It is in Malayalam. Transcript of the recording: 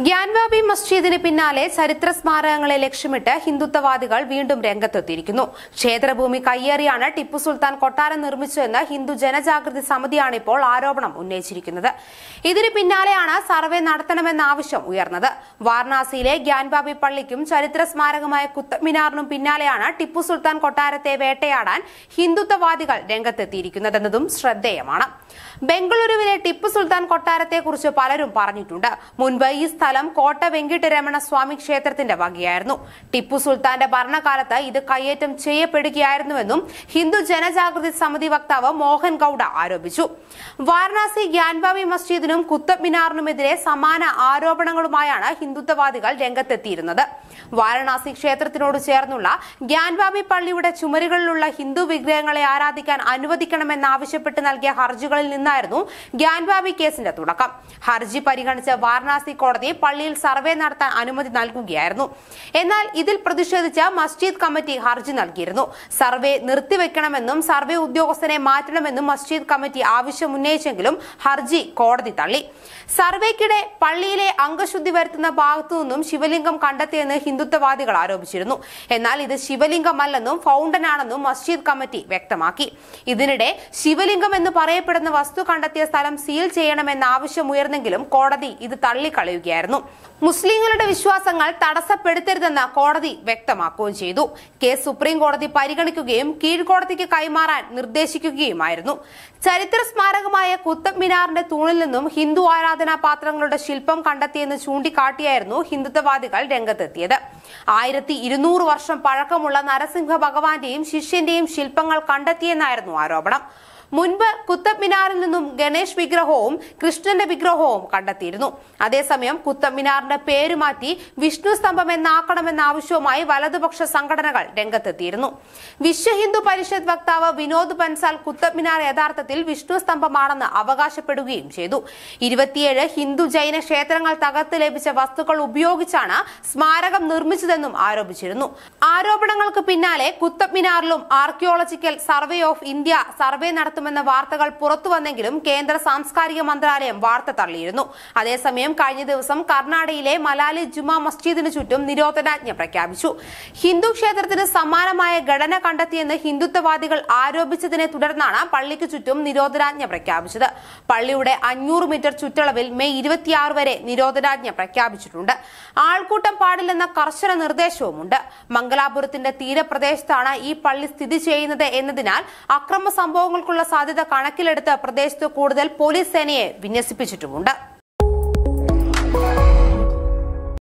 ഗ്യാൻവാബി മസ്ജിദിന് പിന്നാലെ ചരിത്ര സ്മാരകങ്ങളെ ലക്ഷ്യമിട്ട് ഹിന്ദുത്വവാദികൾ വീണ്ടും രംഗത്തെത്തിയിരിക്കുന്നു. ക്ഷേത്രഭൂമി കയ്യേറിയാണ് ടിപ്പു സുൽത്താൻ കൊട്ടാരം നിർമ്മിച്ചതെന്ന് ഹിന്ദു ജനജാഗൃതി സമിതിയാണ് ഇപ്പോൾ ആരോപണം ഉന്നയിച്ചിരിക്കുന്നത്. ഇതിന് പിന്നാലെയാണ് സർവേ നടത്തണമെന്ന ആവശ്യം ഉയർന്നത്. വാരണാസിയിലെ ഗ്യാൻവാബി പള്ളിക്കും ചരിത്ര സ്മാരകമായ കുത്തബ് മിനാറിനും പിന്നാലെയാണ് ടിപ്പു സുൽത്താൻ കൊട്ടാരത്തെ വേട്ടയാടാൻ ഹിന്ദുത്വവാദികൾ രംഗത്തെത്തിയിരിക്കുന്നതെന്നതും ശ്രദ്ധേയമാണ്. ബംഗളൂരുവിലെ ടിപ്പു സുൽത്താൻ കൊട്ടാരത്തെക്കുറിച്ച് പലരും പറഞ്ഞിട്ടുണ്ട്. മുൻപ് ഈ സ്ഥലം കോട്ട വെങ്കിട്ടരമണ സ്വാമി ക്ഷേത്രത്തിന്റെ വകയായിരുന്നു. ടിപ്പു സുൽത്താന്റെ ഭരണകാലത്ത് ഇത് കയ്യേറ്റം ചെയ്യപ്പെടുകയായിരുന്നുവെന്നും ഹിന്ദു ജനജാഗൃതി സമിതി വക്താവ് മോഹൻ ഗൌഡ ആരോപിച്ചു. വാരണാസി ഗ്യാൻവാബി മസ്ജിദിനും കുത്തബ് മിനാറിനുമെതിരെ സമാന ആരോപണങ്ങളുമായാണ് ഹിന്ദുത്വവാദികൾ രംഗത്തെത്തിയിരുന്നത്. വാരണാസി ക്ഷേത്രത്തിനോട് ചേർന്നുള്ള ഗ്യാൻവാബി പള്ളിയുടെ ചുമരുകളിലുള്ള ഹിന്ദു വിഗ്രഹങ്ങളെ ആരാധിക്കാൻ അനുവദിക്കണമെന്നാവശ്യപ്പെട്ട് നൽകിയ ഹർജികളിൽ നിന്നായിരുന്നു ഗ്യാൻവാബി കേസിന്റെ തുടക്കം. ഹർജി പരിഗണിച്ച വാരണാസി കോടതി പള്ളിയിൽ സർവേ നടത്താൻ അനുമതി നൽകുകയായിരുന്നു. എന്നാൽ ഇതിൽ പ്രതിഷേധിച്ച് മസ്ജിദ് കമ്മിറ്റി ഹർജി നൽകിയിരുന്നു. സർവേ നിർത്തിവെക്കണമെന്നും സർവേ ഉദ്യോഗസ്ഥനെ മാറ്റണമെന്നും മസ്ജിദ് കമ്മിറ്റി ആവശ്യമുന്നയിച്ചെങ്കിലും ഹർജി കോടതി തള്ളി. സർവേക്കിടെ പള്ളിയിലെ അംഗശുദ്ധി വരുത്തുന്ന ഭാഗത്തുനിന്നും ശിവലിംഗം കണ്ടെത്തിയെന്ന് ഹിന്ദുത്വവാദികൾ ആരോപിച്ചിരുന്നു. എന്നാൽ ഇത് ശിവലിംഗമല്ലെന്നും ഫൗണ്ടനാണെന്നും മസ്ജിദ് കമ്മിറ്റി വ്യക്തമാക്കി. ഇതിനിടെ ശിവലിംഗം എന്ന് പറയപ്പെടുന്ന വസ്തു കണ്ടെത്തിയ സ്ഥലം സീൽ ചെയ്യണമെന്ന ആവശ്യമുയർന്നെങ്കിലും കോടതി ഇത് തള്ളിക്കളയുകയായിരുന്നു. മുസ്ലിങ്ങളുടെ വിശ്വാസങ്ങൾ തടസ്സപ്പെടുത്തരുതെന്ന് കോടതി വ്യക്തമാക്കുകയും ചെയ്തു. കേസ് സുപ്രീം കോടതി പരിഗണിക്കുകയും കീഴ്ക്കോടതിക്ക് കൈമാറാൻ നിർദ്ദേശിക്കുകയുമായിരുന്നു. ചരിത്ര സ്മാരകമായ കുത്തബ് മിനാറിന്റെ തൂണിൽ നിന്നും ഹിന്ദു ആരാധനാ പാത്രങ്ങളുടെ ശില്പം കണ്ടെത്തിയെന്ന് ചൂണ്ടിക്കാട്ടിയായിരുന്നു ഹിന്ദുത്വവാദികൾ രംഗത്തെത്തിയത്. 1200 വർഷം പഴക്കമുള്ള നരസിംഹ ഭഗവാന്റെയും ശിഷ്യന്റെയും ശില്പങ്ങൾ കണ്ടെത്തിയെന്നായിരുന്നു ആരോപണം. മുൻപ് കുത്തബ് മിനാറിൽ നിന്നും ഗണേഷ് വിഗ്രഹവും കൃഷ്ണന്റെ വിഗ്രഹവും കണ്ടെത്തിയിരുന്നു. അതേസമയം കുത്തബ് മിനാറിന്റെ പേര് മാറ്റി വിഷ്ണു സ്തംഭം എന്നാക്കണമെന്ന ആവശ്യവുമായി വലതുപക്ഷ സംഘടനകൾ രംഗത്തെത്തിയിരുന്നു. വിശ്വ ഹിന്ദു പരിഷത്ത് വക്താവ് വിനോദ് ബൻസാൽ കുത്തബ് മിനാർ യഥാർത്ഥത്തിൽ വിഷ്ണു സ്തംഭമാണെന്ന് അവകാശപ്പെടുകയും ചെയ്തു. 27 ഹിന്ദു ജൈന ക്ഷേത്രങ്ങൾ തകർത്ത് ലഭിച്ച വസ്തുക്കൾ ഉപയോഗിച്ചാണ് സ്മാരകം നിർമ്മിച്ചതെന്നും ആരോപിച്ചിരുന്നു. ആരോപണങ്ങൾക്ക് പിന്നാലെ കുത്തബ് മിനാറിലും archaeological survey of India survey നടത്തുമെന്ന വാർത്തകൾ പുറത്തുവന്നെങ്കിലും കേന്ദ്ര സാംസ്കാരിക മന്ത്രാലയം വാർത്ത തള്ളിയിരുന്നു. അതേസമയം കഴിഞ്ഞ ദിവസം കർണാടകയിലെ മലാലി ജുമാ മസ്ജിദിനു ചുറ്റും നിരോധനാജ്ഞ പ്രഖ്യാപിച്ചു. ഹിന്ദു ക്ഷേത്രത്തിന് സമാനമായ ഘടന കണ്ടെത്തിയെന്ന് ഹിന്ദുത്വവാദികൾ ആരോപിച്ചതിനെ തുടർന്നാണ് പള്ളിക്ക് ചുറ്റും നിരോധനാജ്ഞ പ്രഖ്യാപിച്ചത്. പള്ളിയുടെ 500 മീറ്റർ ചുറ്റളവിൽ മെയ് 26 വരെ നിരോധനാജ്ഞ പ്രഖ്യാപിച്ചിട്ടുണ്ട്. ആൾക്കൂട്ടം പാടില്ലെന്ന കർശന നിർദ്ദേശവുമുണ്ട്. മംഗലാപുരത്തിന്റെ തീരപ്രദേശത്താണ് ഈ പള്ളി സ്ഥിതി ചെയ്യുന്നത് എന്നതിനാൽ അക്രമ സംഭവങ്ങൾക്കുള്ള സാധ്യത കണക്കിലെടുത്ത് പ്രദേശത്ത് കൂടുതൽ പോലീസ് സേനയെ വിന്യസിപ്പിച്ചിട്ടുമുണ്ട്.